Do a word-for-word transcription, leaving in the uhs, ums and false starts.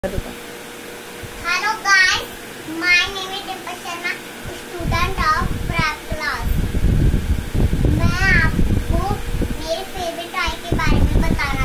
Hello guys, my name is Dimple Sharma, student of prep class. मैं आपको मेरे favourite toy के बारे में बताना